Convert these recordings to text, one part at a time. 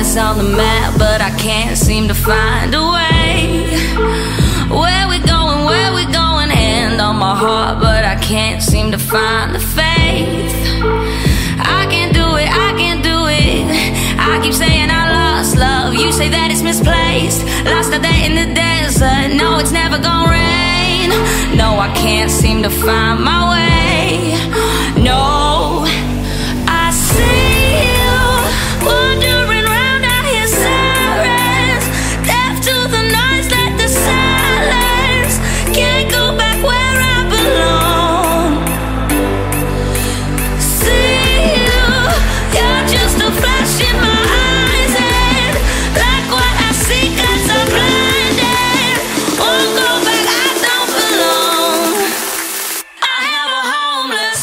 place on the map, but I can't seem to find a way. Where we going, hand on my heart, but I can't seem to find the faith. I can't do it, I can't do it. I keep saying I lost love, you say that it's misplaced. Lost a day in the desert, no, it's never gonna rain. No, I can't seem to find my way. No, I see you wandering round, I hear sirens, deaf to the noise, let the silence. Can't go back where I belong. See you, you're just a flash in my eyes, and like what I see, 'cause I'm blinded. Won't go back, I don't belong. I have a homeless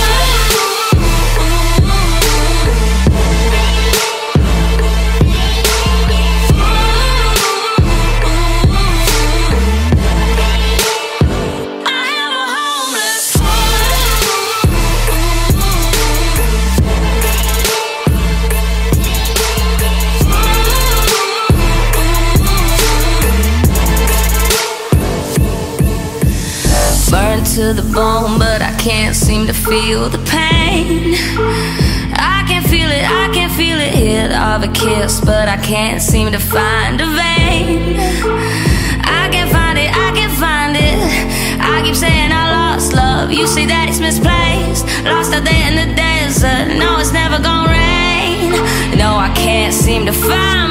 to the bone, but I can't seem to feel the pain. I can feel it, I can feel it, hit of a kiss, but I can't seem to find a vein. I can find it, I can find it. I keep saying I lost love, you say that it's misplaced. Lost a day in the desert, no, it's never gonna rain. No, I can't seem to find